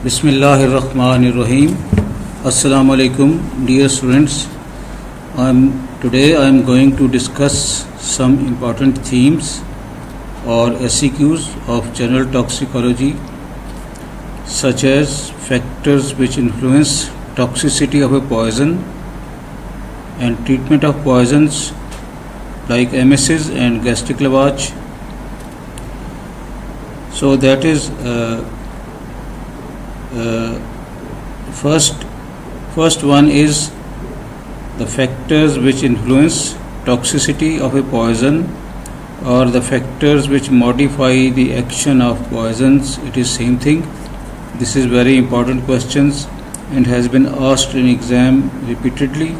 Bismillahirrahmanirrahim. Assalamu alaikum, dear students. Today I am going to discuss some important themes or SEQs of general toxicology, such as factors which influence toxicity of a poison and treatment of poisons like emesis and gastric lavage. So that is first one is the factors which influence toxicity of a poison or the factors which modify the action of poisons. It is same thing. This is very important questions and has been asked in exam repeatedly.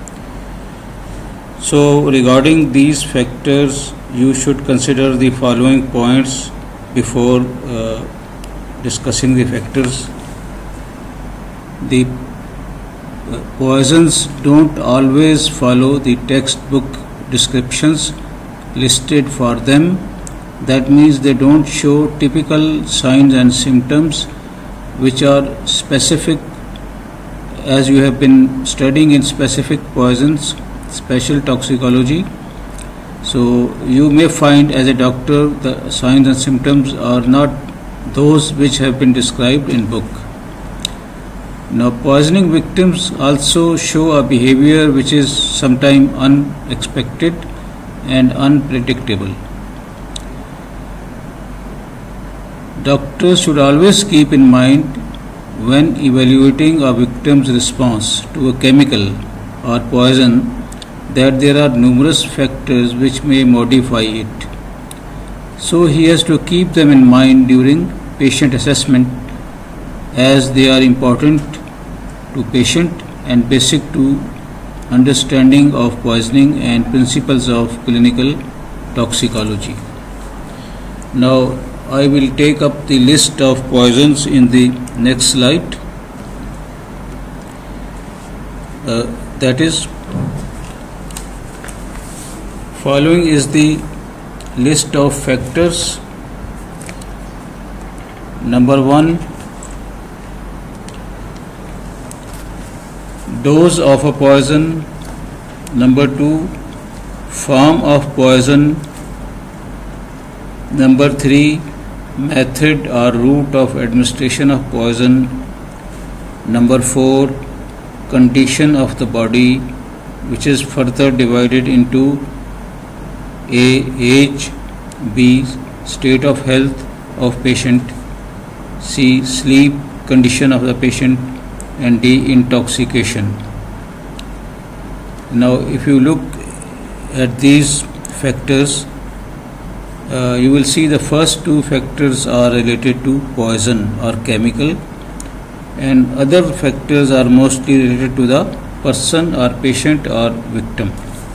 So regarding these factors, you should consider the following points before discussing the factors. The poisons don't always follow the textbook descriptions listed for them. That means they don't show typical signs and symptoms which are specific, as you have been studying in specific poisons, special toxicology. So you may find as a doctor the signs and symptoms are not those which have been described in book. Now, poisoning victims also show a behavior which is sometimes unexpected and unpredictable. Doctors should always keep in mind when evaluating a victim's response to a chemical or poison that there are numerous factors which may modify it. So he has to keep them in mind during patient assessment, as they are important to patient and basic to understanding of poisoning and principles of clinical toxicology. Now I will take up the list of poisons in the next slide. That is, following is the list of factors. Number 1, dose of a poison. Number 2, form of poison. Number 3, method or route of administration of poison. Number 4, condition of the body, which is further divided into A, age, B, state of health of patient, C, sleep condition of the patient, and D, intoxication. Now if you look at these factors, you will see the first two factors are related to poison or chemical, and other factors are mostly related to the person or patient or victim.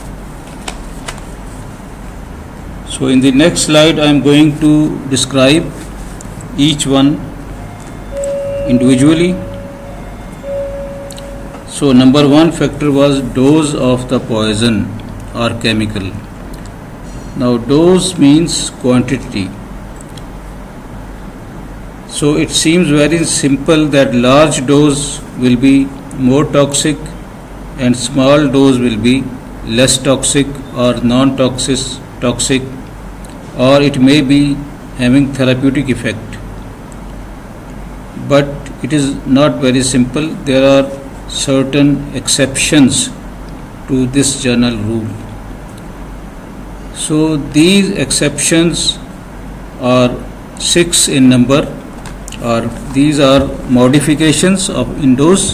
So in the next slide I am going to describe each one individually. So number 1 factor was dose of the poison or chemical. Now dose means quantity. So it seems very simple that large dose will be more toxic and small dose will be less toxic or non-toxic, or it may be having therapeutic effect. But it is not very simple. There are certain exceptions to this general rule. So these exceptions are 6 in number, or these are modifications of in dose.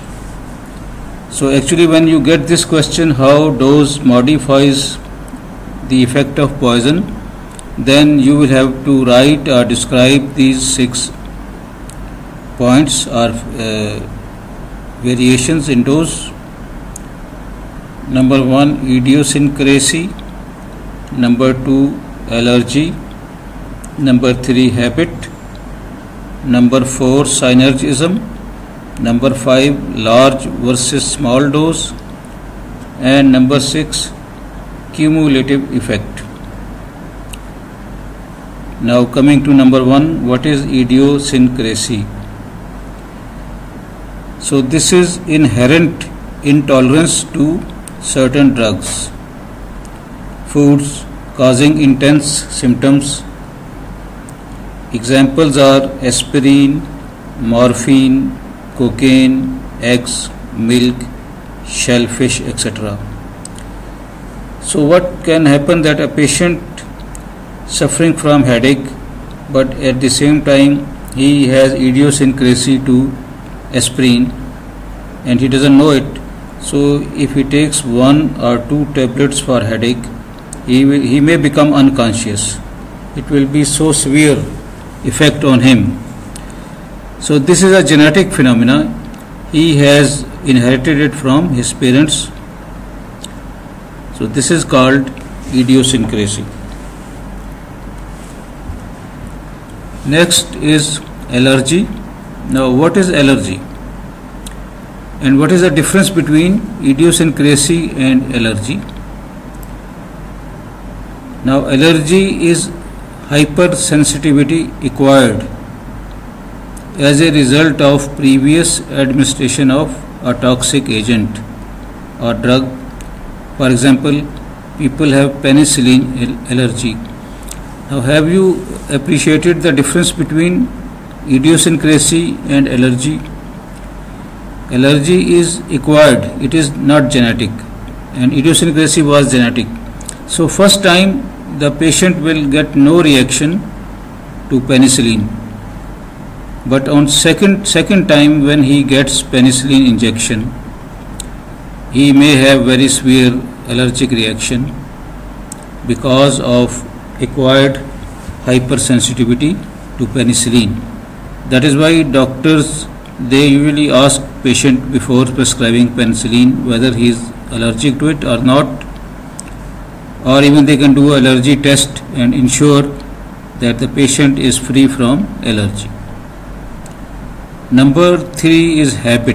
So actually when you get this question, how dose modifies the effect of poison, then you will have to write or describe these 6 points or variations in dose. Number 1, idiosyncrasy. Number 2, allergy. Number 3, habit. Number 4, synergism. Number 5, large versus small dose. And number 6, cumulative effect. Now coming to number 1, what is idiosyncrasy? So this is inherent intolerance to certain drugs, foods causing intense symptoms. Examples are aspirin, morphine, cocaine, eggs, milk, shellfish, etc. So what can happen that a patient suffering from headache, but at the same time he has idiosyncrasy to aspirin and he doesn't know it. So if he takes 1 or 2 tablets for headache, he may become unconscious. It will be so severe effect on him. So this is a genetic phenomena. He has inherited it from his parents. So this is called idiosyncrasy. Next is allergy. Now what is allergy? And what is the difference between idiosyncrasy and allergy? Now allergy is hypersensitivity acquired as a result of previous administration of a toxic agent or drug. For example, people have penicillin allergy. Now have you appreciated the difference between idiosyncrasy and allergy? Allergy is acquired, it is not genetic, and idiosyncrasy was genetic. So first time the patient will get no reaction to penicillin, but on second time when he gets penicillin injection, he may have very severe allergic reaction because of acquired hypersensitivity to penicillin. That is why doctors, they usually ask patient before prescribing penicillin whether he is allergic to it or not, or even they can do allergy test and ensure that the patient is free from allergy. Number 3 is habit.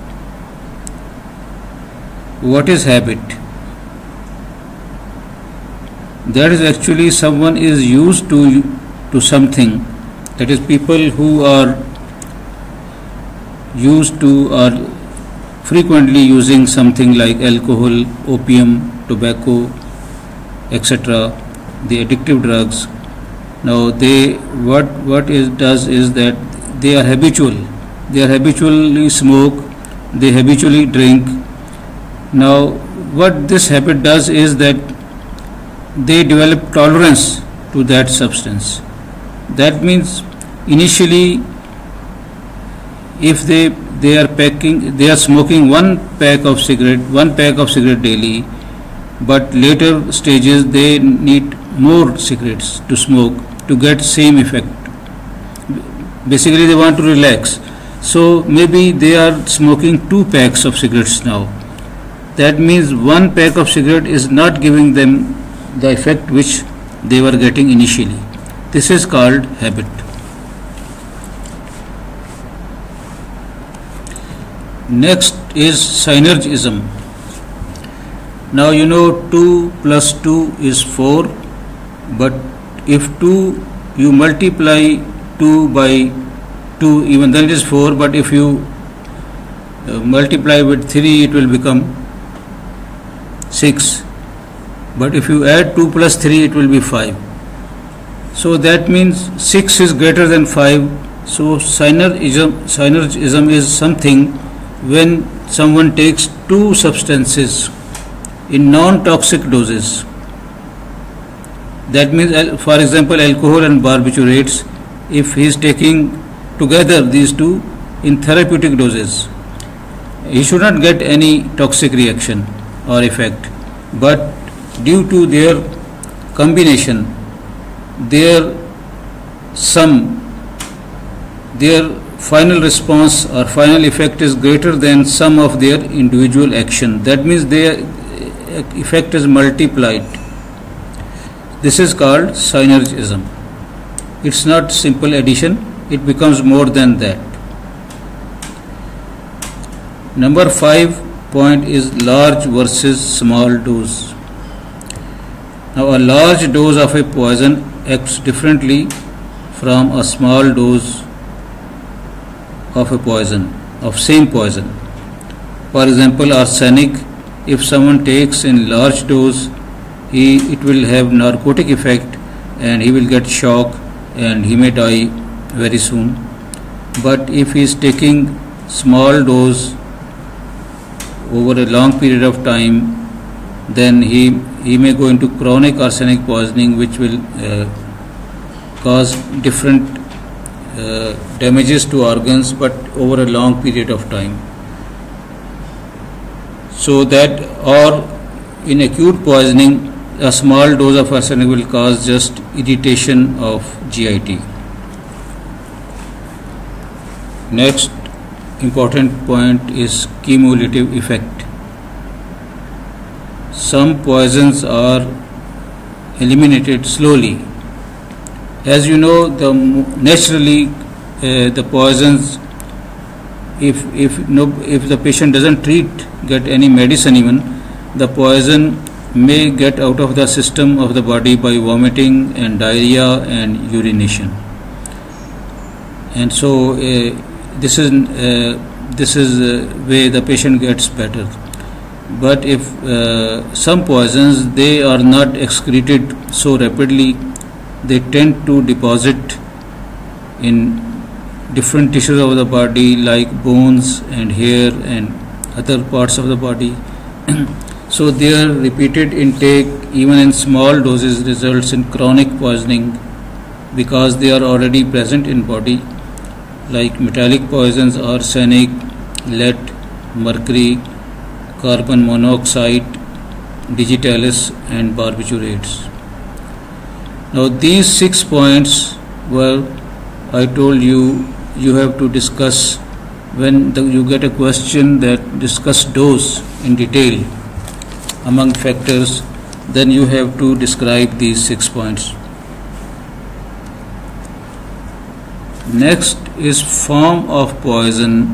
What is habit? That is actually someone is used to something. That is, people who are used to or frequently using something like alcohol, opium, tobacco, etc., the addictive drugs. Now they does is that they are habitual. They are habitually smoke. They habitually drink. Now what this habit does is that they develop tolerance to that substance. That means initially, if they are smoking one pack of cigarette daily, but later stages they need more cigarettes to smoke to get same effect. Basically they want to relax, so maybe they are smoking 2 packs of cigarettes now. That means 1 pack of cigarette is not giving them the effect which they were getting initially. This is called habit. Next is synergism. Now you know 2 plus 2 is 4, but if 2 you multiply 2 by 2, even then it is 4, but if you multiply with 3 it will become 6, but if you add 2 plus 3 it will be 5. So that means 6 is greater than 5. So synergism is something when someone takes 2 substances in non-toxic doses. That means, for example, alcohol and barbiturates, if he is taking together these 2 in therapeutic doses, he should not get any toxic reaction or effect, but due to their combination, their final response or final effect is greater than sum of their individual action. That means their effect is multiplied. This is called synergism. It's not simple addition, it becomes more than that. Number 5 point is large versus small dose. Now a large dose of a poison acts differently from a small dose of a poison. of same poison. For example, arsenic, if someone takes in large dose, it will have narcotic effect and he will get shock and he may die very soon. But if he is taking small dose over a long period of time, then he may go into chronic arsenic poisoning, which will cause different damages to organs, but over a long period of time. So that, or in acute poisoning, a small dose of arsenic will cause just irritation of GIT. Next important point is cumulative effect. Some poisons are eliminated slowly. As you know, naturally the poisons, if the patient doesn't get any medicine even, the poison may get out of the system of the body by vomiting and diarrhea and urination. And so this is where the patient gets better. But if some poisons, they are not excreted so rapidly, they tend to deposit in different tissues of the body like bones and hair and other parts of the body. So their repeated intake, even in small doses, results in chronic poisoning because they are already present in body, like metallic poisons, arsenic, lead, mercury, carbon monoxide, digitalis and barbiturates. Now these 6 points were, I told you, you have to discuss when you get a question that discuss dose in detail among factors, then you have to describe these 6 points. Next is form of poison.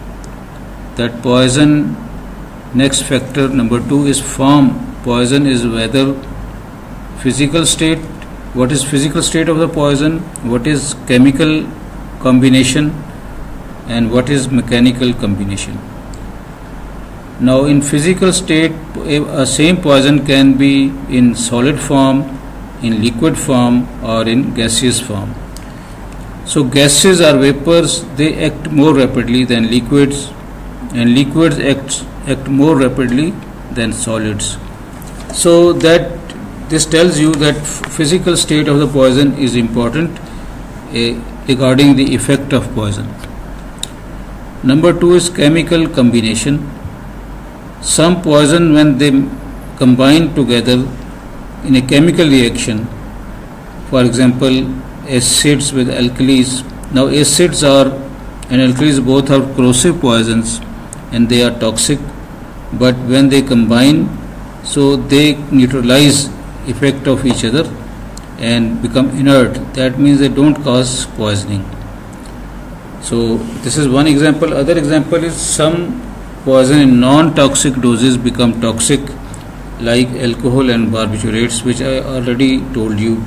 That poison, next factor number 2 is form. Poison is whether physical state, what is physical state of the poison, what is chemical combination, and what is mechanical combination. Now in physical state, a same poison can be in solid form, in liquid form, or in gaseous form. So gases or vapors, they act more rapidly than liquids, and liquids act more rapidly than solids. So that this tells you that physical state of the poison is important regarding the effect of poison. Number 2 is chemical combination. Some poison, when they combine together in a chemical reaction, for example acids with alkalis. Now acids and alkalis both are corrosive poisons and they are toxic, but when they combine, so they neutralize effect of each other and become inert. That means they don't cause poisoning. So this is one example. Other example is some poison in non-toxic doses become toxic, like alcohol and barbiturates, which I already told you.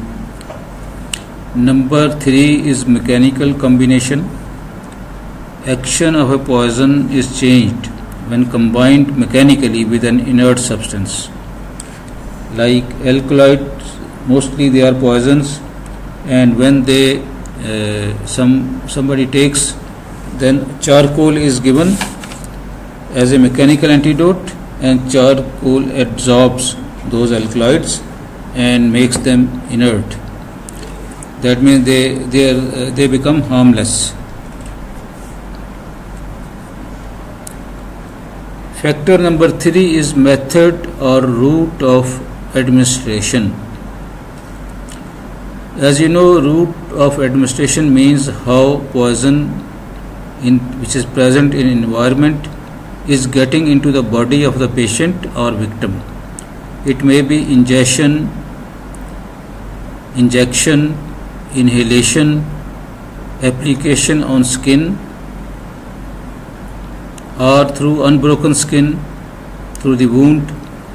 Number 3 is mechanical combination. Action of a poison is changed when combined mechanically with an inert substance. Like alkaloids, mostly they are poisons, and when they somebody takes, then charcoal is given as a mechanical antidote, and charcoal absorbs those alkaloids and makes them inert. That means they become harmless. Factor number 3 is method or route of administration. As you know, route of administration means how poison which is present in environment is getting into the body of the patient or victim. It may be injection, inhalation, application on skin, or through unbroken skin, through the wound.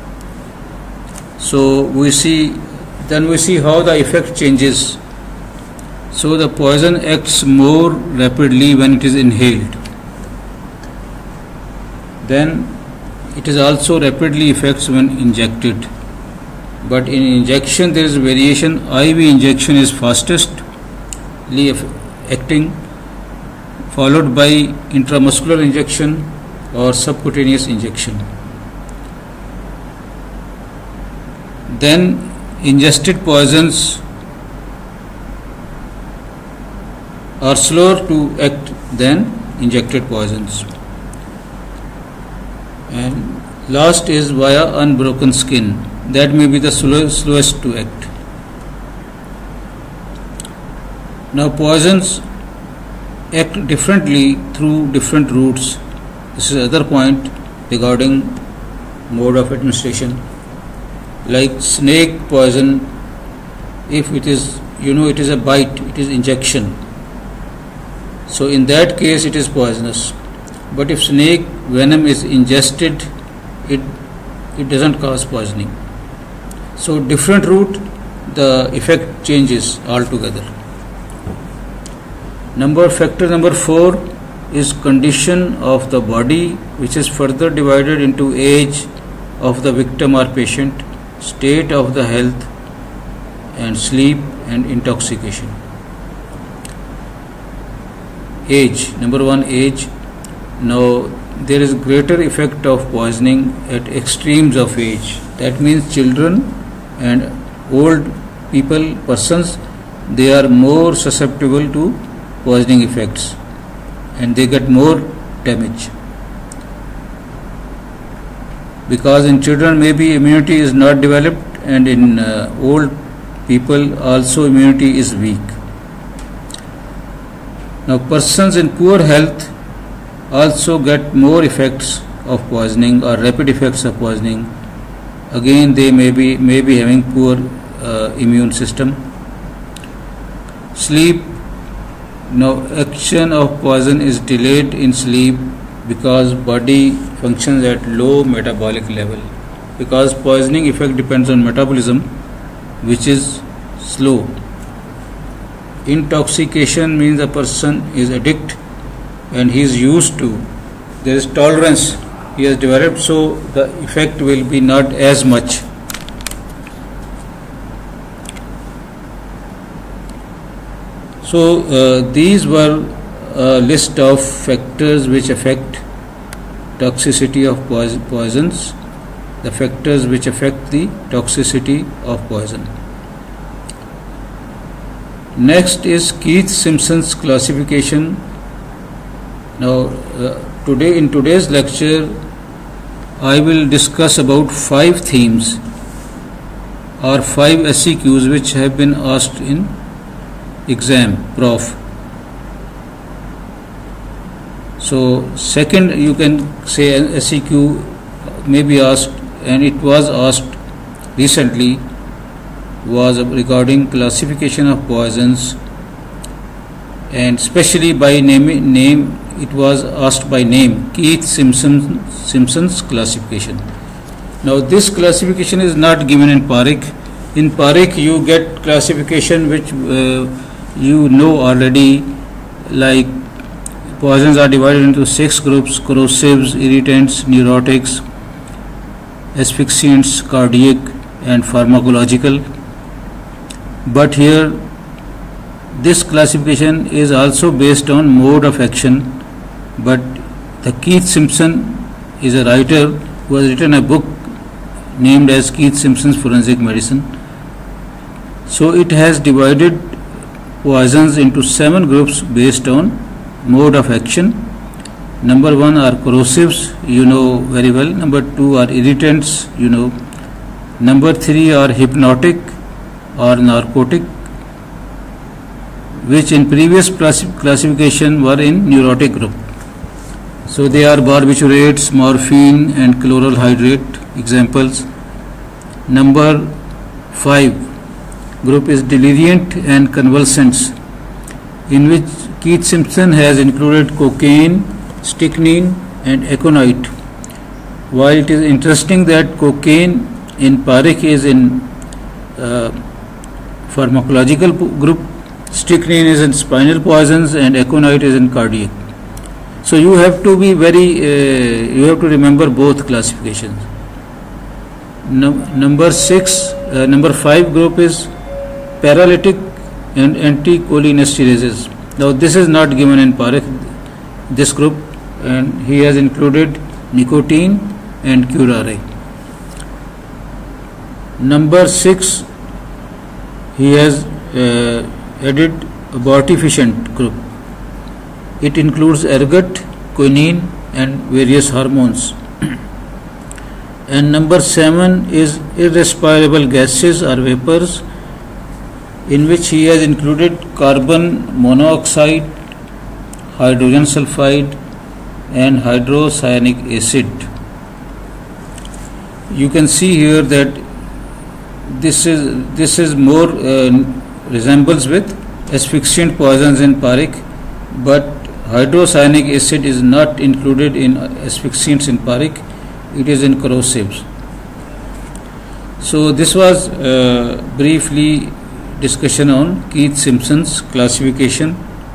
So we see how the effect changes. So the poison acts more rapidly when it is inhaled. Then it is also rapidly affects when injected. But in injection there is variation. IV injection is fastestly acting, followed by intramuscular injection or subcutaneous injection. Then ingested poisons are slower to act than injected poisons. And last is via unbroken skin. That may be the slowest to act. Now poisons act differently through different routes. This is another point regarding mode of administration. Like snake poison, if it is, it is a bite, it is injection. So in that case it is poisonous. But if snake venom is ingested, it doesn't cause poisoning. So different route, the effect changes altogether. Factor number 4 is condition of the body, which is further divided into age of the victim or patient, state of the health, and sleep and intoxication. Age. Number 1, age. Now there is greater effect of poisoning at extremes of age. That means children and old persons, they are more susceptible to poisoning effects and they get more damage. Because in children maybe immunity is not developed, and in old people also immunity is weak. Now persons in poor health also get more effects of poisoning or rapid effects of poisoning. Again they may be having poor immune system. Sleep. Now action of poison is delayed in sleep because body functions at low metabolic level, because poisoning effect depends on metabolism, which is slow. Intoxication means a person is addict and he is used to, there is tolerance he has developed, so the effect will be not as much. So these were a list of factors which affect toxicity of poisons, the factors which affect the toxicity of poison. Next is Keith-Simpson's classification. Now in today's lecture I will discuss about 5 themes or 5 SEQs which have been asked in exam, prof. So second, you can say an SEQ may be asked, and it was asked recently, was regarding classification of poisons, and especially by name it was asked by name, Keith-Simpson's classification. Now this classification is not given in Parekh. In Parekh you get classification which you know already, like poisons are divided into 6 groups: corrosives, irritants, neurotics, asphyxiants, cardiac and pharmacological. But here this classification is also based on mode of action, but the Keith-Simpson is a writer who has written a book named as Keith-Simpson's Forensic Medicine. So it has divided poisons into 7 groups based on mode of action. Number 1 are corrosives, you know very well. Number 2 are irritants, you know. Number 3 are hypnotic or narcotic, which in previous classification were in neurotic group. So they are barbiturates, morphine and chloral hydrate examples. Number 5 group is deliriant and convulsants, in which Keith-Simpson has included cocaine, strychnine and aconite. While it is interesting that cocaine in Parekh is in pharmacological group, strychnine is in spinal poisons and aconite is in cardiac. So you have to be you have to remember both classifications. Number 5 group is paralytic and anticholinesterases. Now this is not given in Parekh, this group, and he has included nicotine and curare. Number 6, he has added abortifacient group. It includes ergot, quinine and various hormones. And number 7 is irrespirable gases or vapors, in which he has included carbon monoxide, hydrogen sulfide and hydrocyanic acid. You can see here that this is more resembles with asphyxiant poisons in Parekh, but hydrocyanic acid is not included in asphyxiants in Parekh. It is in corrosives. So this was briefly discussion on Keith-Simpson's classification.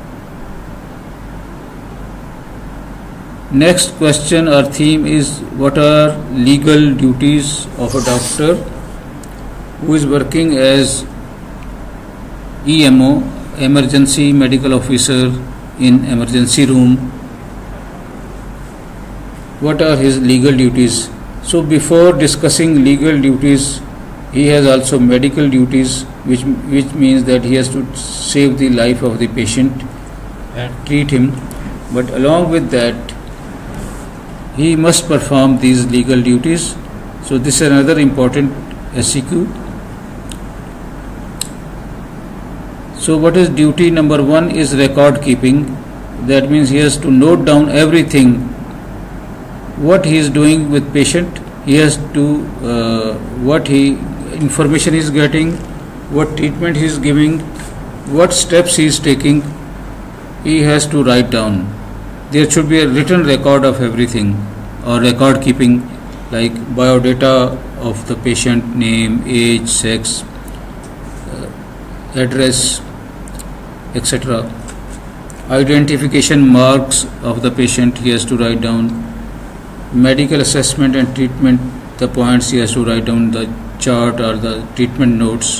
Next question or theme is, what are legal duties of a doctor who is working as EMO, emergency medical officer in emergency room? What are his legal duties? So before discussing legal duties, he has also medical duties, which means that he has to save the life of the patient and treat him. But along with that, he must perform these legal duties. So this is another important SEQ. So what is duty number 1 is record keeping. That means he has to note down everything, what he is doing with patient. He has to what information he is getting, what treatment he is giving, what steps he is taking. He has to write down. There should be a written record of everything, or record keeping, like biodata of the patient, name, age, sex, address, etc. Identification marks of the patient he has to write down. Medical assessment and treatment, the points he has to write down, the chart or the treatment notes.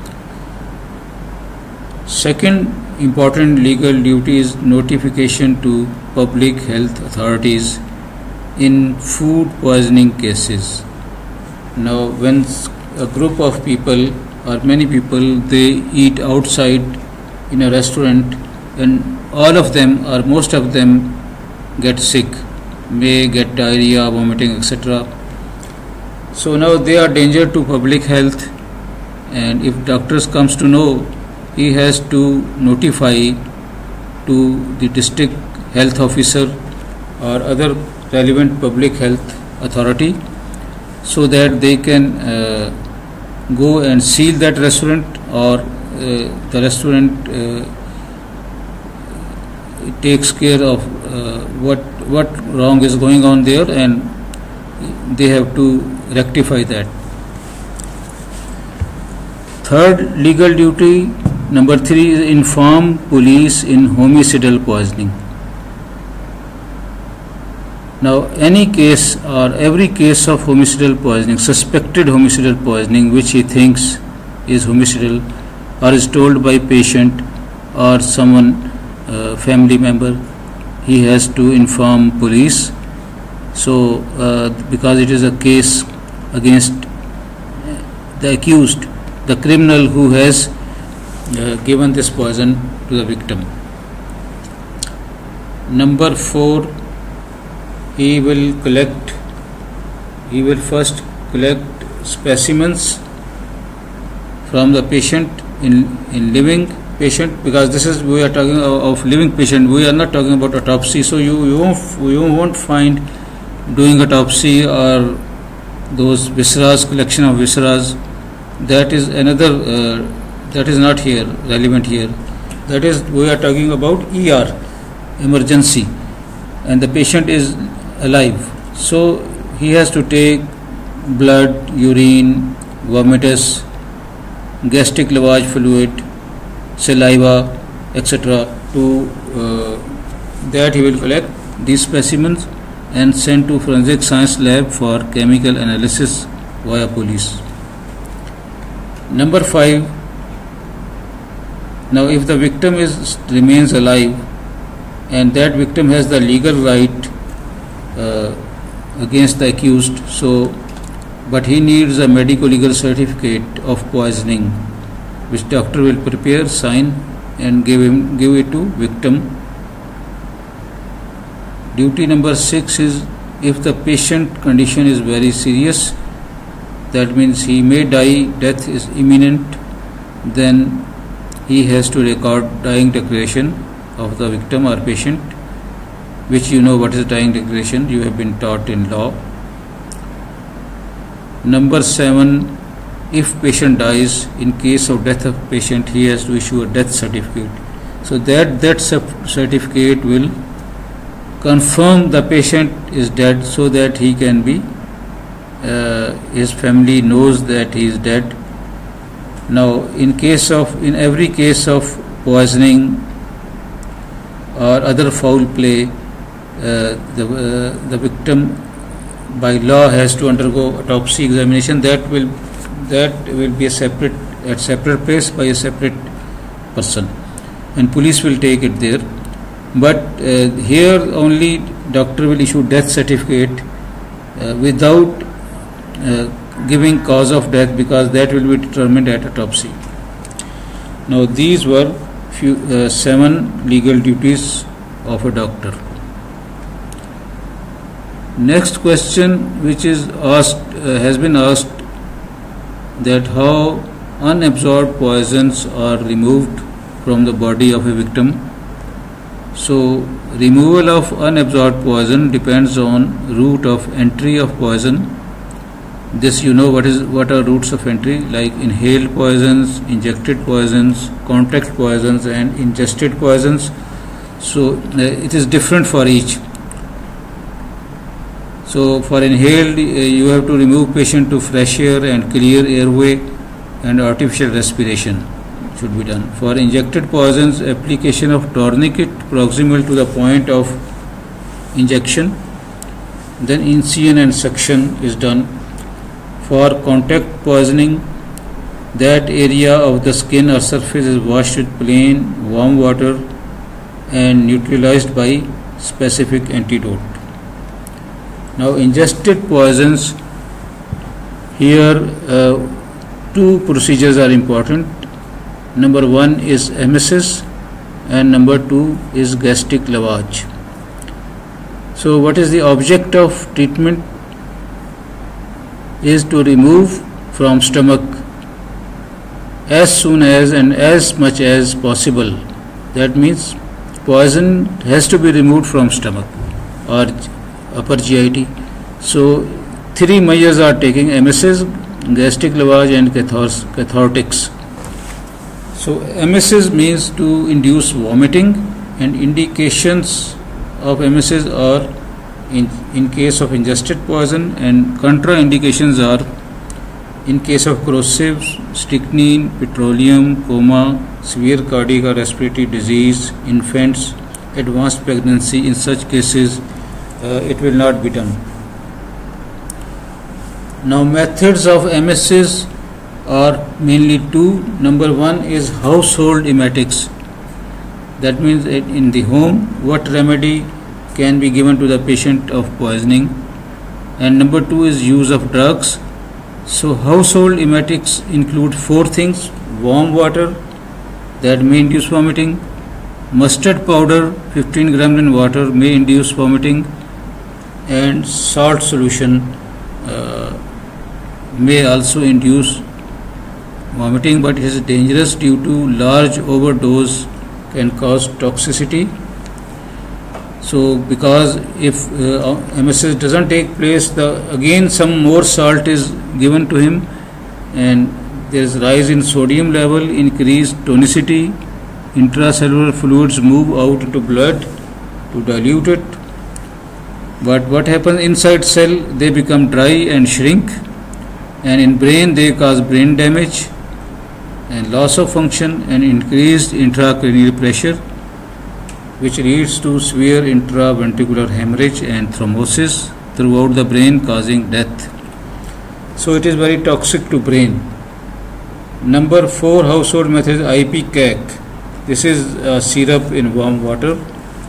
Second important legal duty is notification to public health authorities in food poisoning cases. Now when a group of people or many people, they eat outside in a restaurant, and all of them or most of them get sick, may get diarrhea, vomiting, etc. So now they are danger to public health, and if doctors comes to know, he has to notify to the district health officer or other relevant public health authority, so that they can go and seal that restaurant, or the restaurant takes care of what wrong is going on there, and they have to rectify that. Third legal duty, number 3, is inform police in homicidal poisoning. Now any case or every case of homicidal poisoning, suspected homicidal poisoning, which he thinks is homicidal or is told by patient or someone, family member, he has to inform police. So because it is a case against the accused, the criminal who has given this poison to the victim. Number 4, he will first collect specimens from the patient in living patient, because this is, we are talking of living patient, we are not talking about autopsy. So you won't find doing autopsy or those visceras, collection of visceras. That is another that is not here relevant here. That is, we are talking about ER, emergency, and the patient is alive. So he has to take blood, urine, vomitus, gastric lavage fluid, saliva, etc. To that he will collect these specimens and sent to forensic science lab for chemical analysis via police. Number 5. Now if the victim remains alive and that victim has the legal right against the accused, but he needs a medical legal certificate of poisoning, which doctor will prepare, sign and give it to victim. Duty number 6 is, if the patient condition is very serious, that means he may die, death is imminent, then he has to record dying declaration of the victim or patient, which you know what is dying declaration, you have been taught in law. Number 7, if patient dies, in case of death of patient, he has to issue a death certificate. So that certificate will confirm the patient is dead, so that he can be, his family knows that he is dead. Now in every case of poisoning or other foul play, the victim by law has to undergo autopsy examination. That will be at separate place by a separate person, and police will take it there. But here only doctor will issue death certificate without giving cause of death, because that will be determined at autopsy. Now these were 7 legal duties of a doctor. Next question which is asked has been asked, that how unabsorbed poisons are removed from the body of a victim. So removal of unabsorbed poison depends on route of entry of poison. This you know what are routes of entry, like inhaled poisons, injected poisons, contact poisons and ingested poisons. So it is different for each. So for inhaled, you have to remove patient to fresh air and clear airway, and artificial respiration should be done. For injected poisons, application of tourniquet proximal to the point of injection, then incision and suction is done. For contact poisoning, that area of the skin or surface is washed with plain warm water and neutralized by specific antidote. Now ingested poisons, here 2 procedures are important. Number 1 is emesis and number 2 is gastric lavage. So what is the object of treatment? Is to remove from stomach as soon as and as much as possible. That means poison has to be removed from stomach or upper GIT. So 3 measures are taken: emesis, gastric lavage and cathartics. So emesis means to induce vomiting, and indications of emesis are in case of ingested poison, and contraindications are in case of corrosive, strychnine, petroleum, coma, severe cardiac or respiratory disease, infants, advanced pregnancy. In such cases it will not be done. Now methods of emesis are mainly 2. Number 1 is household emetics. That means in the home what remedy can be given to the patient of poisoning. And number 2 is use of drugs. So household emetics include 4 things: warm water, that may induce vomiting; mustard powder 15 grams in water may induce vomiting; and salt solution may also induce vomiting, but it is dangerous due to large overdose can cause toxicity. So because if emesis doesn't take place, again some more salt is given to him, and there is rise in sodium level, increased tonicity, intracellular fluids move out into blood to dilute it. But what happens inside cell? They become dry and shrink, and in brain they cause brain damage and loss of function and increased intracranial pressure. which leads to severe intraventricular hemorrhage and thrombosis throughout the brain, causing death. So it is very toxic to brain. Number 4 household method is Ipecac. This is a syrup in warm water.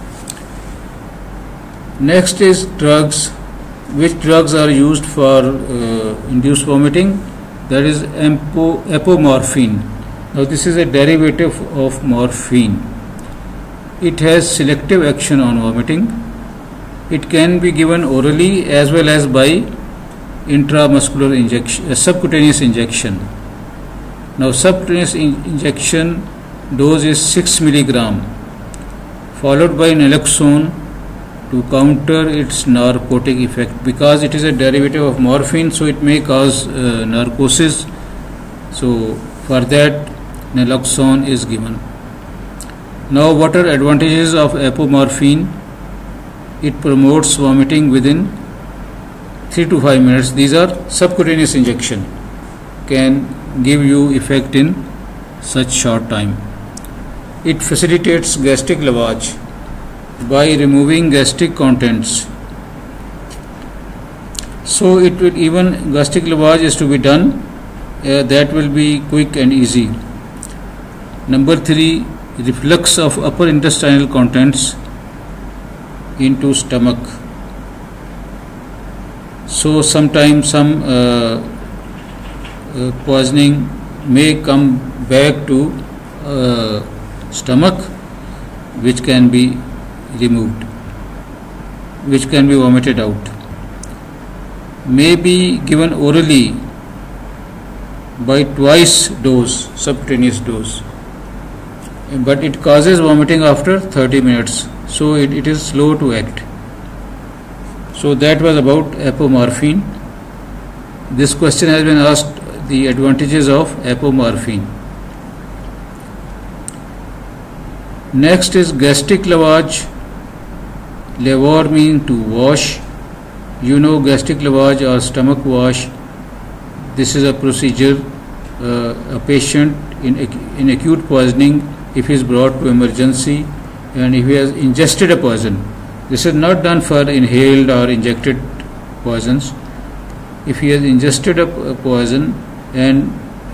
Next is drugs. Which drugs are used for induced vomiting? That is apomorphine. Now this is a derivative of morphine. It has selective action on vomiting. It can be given orally as well as by intramuscular injection, subcutaneous injection. Now subcutaneous injection dose is 6 milligram, followed by naloxone to counter its narcotic effect. Because it is a derivative of morphine, so it may cause narcosis. So for that naloxone is given. Now what are advantages of apomorphine? It promotes vomiting within 3 to 5 minutes. These are subcutaneous injection, can give you effect in such short time. It facilitates gastric lavage by removing gastric contents. So it will, even gastric lavage is to be done, that will be quick and easy. Number 3, reflux of upper intestinal contents into stomach. So sometimes some poisoning may come back to stomach, which can be removed, which can be vomited out. May be given orally by twice dose, subcutaneous dose, but it causes vomiting after 30 minutes, so it is slow to act. So that was about apomorphine. This question has been asked, the advantages of apomorphine. Next is gastric lavage. Lavor means to wash. You know gastric lavage or stomach wash. This is a procedure a patient in acute poisoning, if he is brought to emergency and if he has ingested a poison. This is not done for inhaled or injected poisons. If he has ingested a poison and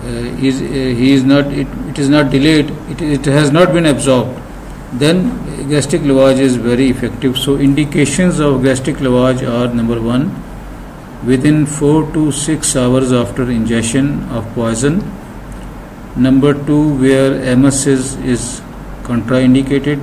he is not, it is not delayed, it has not been absorbed, then gastric lavage is very effective. So indications of gastric lavage are: number 1, within 4 to 6 hours after ingestion of poison. Number 2, where emesis is contraindicated.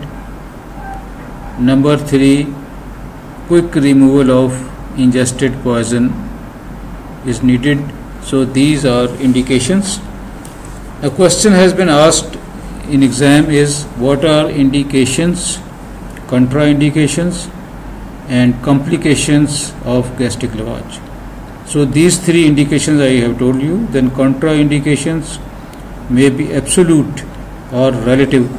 Number 3, quick removal of ingested poison is needed. So these are indications. A question has been asked in exam is, what are indications, contraindications and complications of gastric lavage? So these 3 indications I have told you. Then contraindications may be absolute or relative.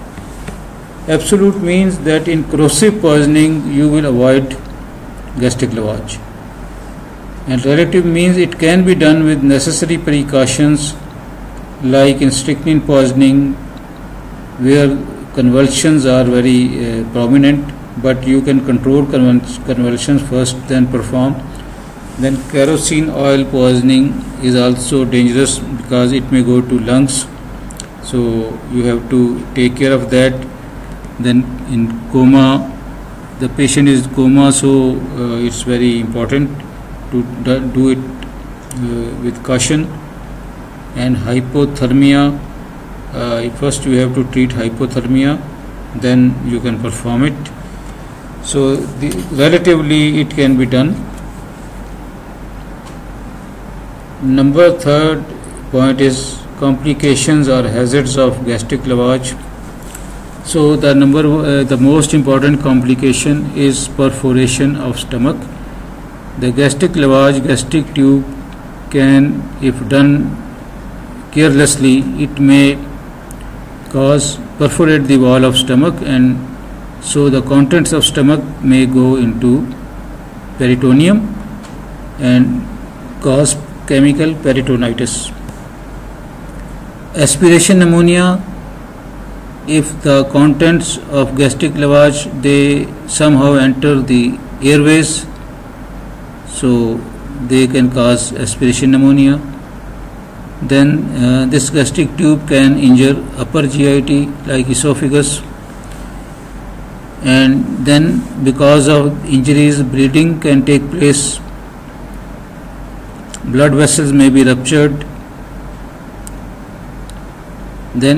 Absolute means that in corrosive poisoning you will avoid gastric lavage, and relative means it can be done with necessary precautions, like in strychnine poisoning, where convulsions are very prominent, but you can control convulsions first, then perform. Then kerosene oil poisoning is also dangerous because it may go to lungs, so you have to take care of that. Then in coma, the patient is coma, so it's very important to do it with caution. And hypothermia, first you have to treat hypothermia, then you can perform it. So relatively it can be done. Number 3rd point is complications or hazards of gastric lavage. So the most important complication is perforation of stomach. The gastric lavage, gastric tube can, if done carelessly, it may perforate the wall of stomach, and so the contents of stomach may go into peritoneum and cause chemical peritonitis. Aspiration pneumonia if the contents of gastric lavage they somehow enter the airways, so they can cause aspiration pneumonia. Then this gastric tube can injure upper GIT like esophagus, and then because of injuries bleeding can take place, blood vessels may be ruptured. Then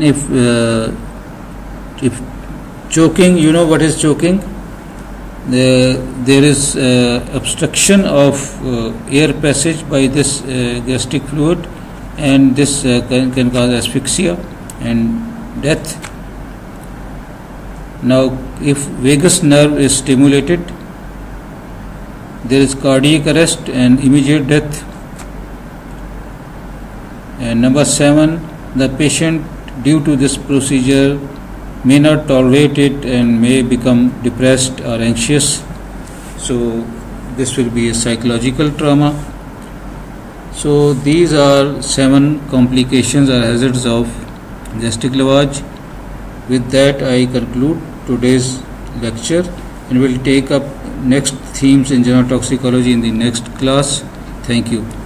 if choking, you know what is choking? There is obstruction of air passage by this gastric fluid, and this can cause asphyxia and death. Now, if vagus nerve is stimulated, there is cardiac arrest and immediate death. And number 7, the patient due to this procedure may not tolerate it and may become depressed or anxious. So this will be a psychological trauma. So these are 7 complications or hazards of gastric lavage. With that I conclude today's lecture, and will take up next themes in general toxicology in the next class. Thank you.